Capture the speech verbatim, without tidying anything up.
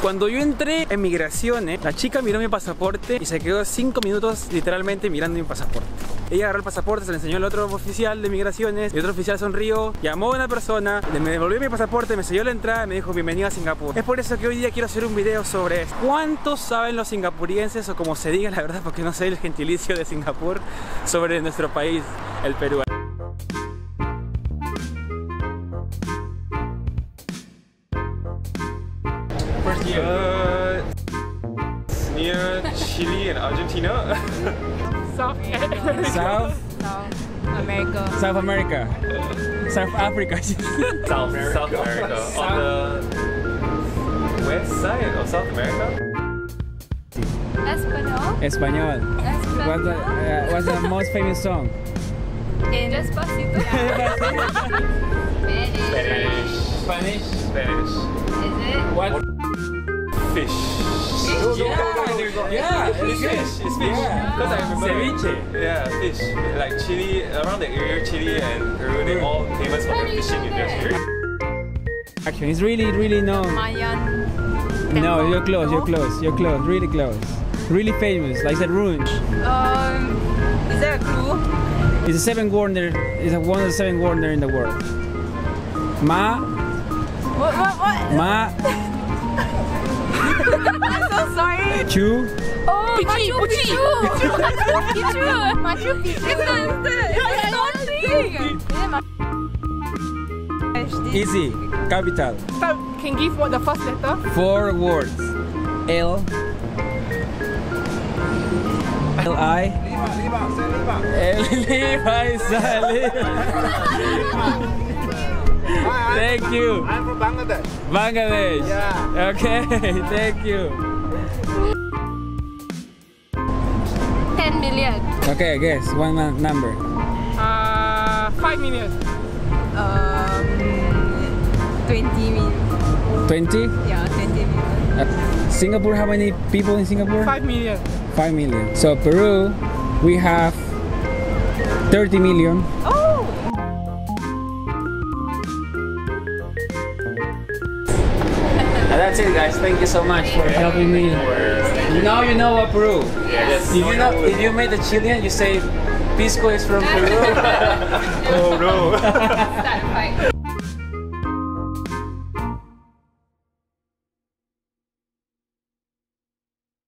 Cuando yo entré en migraciones, la chica miró mi pasaporte y se quedó cinco minutos literalmente mirando mi pasaporte. Ella agarró el pasaporte, se le enseñó al otro oficial de migraciones, y el otro oficial sonrió, llamó a una persona, me devolvió mi pasaporte, me selló la entrada y me dijo bienvenido a Singapur. Es por eso que hoy día quiero hacer un video sobre cuántos saben los singapurienses, o como se diga la verdad, porque no sé el gentilicio de Singapur, sobre nuestro país, el Perú. First year. Uh, near Chile and Argentina. South America. South? South America. South America. South Africa. South, South America. South. On the west side of South America. Español. Español. What's the, uh, what's the most famous song? En Despacito. Spanish. Spanish. Spanish. Is it? What? Fish. Yeah, yeah, It's fish. It's fish. Because I remember. Ceviche. Yeah, fish. Like Chile, around the area, Chile and Peru, they're all famous for their fishing industry. Actually, it's really, really known. Mayan. No, temple, you're close, no? you're close, you're close, really close. Really famous, like that Runch. Um, is there a clue? It's a seven wonder, it's a one of the seven wonder in the world. Ma, What? What? What? Ma, I'm so sorry. Chu, Oh, Machu Picchu. Machu Picchu. Machu Picchu. It's not. It's not a thing. easy, capital. Start, can give what the first letter? Four words. L, L I, L, Levi, Salih. Thank you. I'm from Bangladesh. Bangladesh. Yeah. Okay, thank you. Ten million. Okay, guess one nu- number. Uh, five million. Um, twenty million. Twenty. Yeah, twenty million. Uh, Singapore. How many people in Singapore? Five million. Five million. So Peru, we have thirty million. Oh. And that's it, guys. Thank you so much for helping me. Now you know what Peru. Yes. If you know, if you meet a Chilean, you say Pisco is from Peru. Oh no. Start a fight.